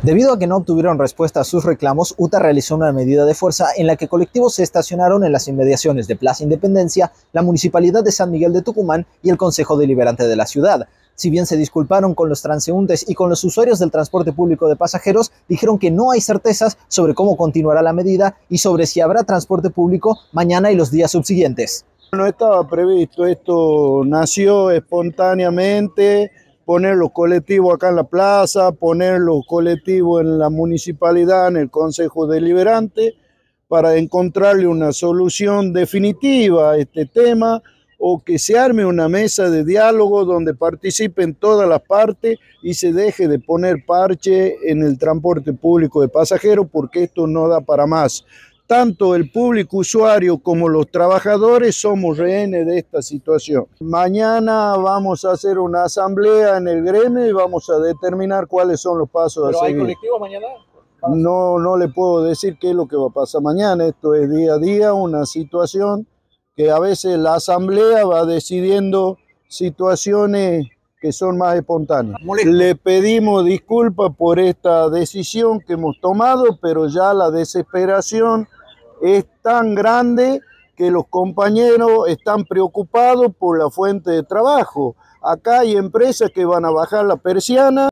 Debido a que no obtuvieron respuesta a sus reclamos, UTA realizó una medida de fuerza en la que colectivos se estacionaron en las inmediaciones de Plaza Independencia, la Municipalidad de San Miguel de Tucumán y el Consejo Deliberante de la ciudad. Si bien se disculparon con los transeúntes y con los usuarios del transporte público de pasajeros, dijeron que no hay certezas sobre cómo continuará la medida y sobre si habrá transporte público mañana y los días subsiguientes. No estaba previsto, esto nació espontáneamente, poner los colectivos acá en la plaza, poner los colectivos en la municipalidad, en el Consejo Deliberante, para encontrarle una solución definitiva a este tema, o que se arme una mesa de diálogo donde participen todas las partes y se deje de poner parche en el transporte público de pasajeros, porque esto no da para más. Tanto el público usuario como los trabajadores somos rehenes de esta situación. Mañana vamos a hacer una asamblea en el gremio y vamos a determinar cuáles son los pasos a seguir. ¿Pero hay colectivo mañana? No le puedo decir qué es lo que va a pasar mañana. Esto es día a día, una situación que a veces la asamblea va decidiendo situaciones que son más espontáneas. Le pedimos disculpas por esta decisión que hemos tomado, pero ya la desesperación es tan grande que los compañeros están preocupados por la fuente de trabajo. Acá hay empresas que van a bajar la persiana.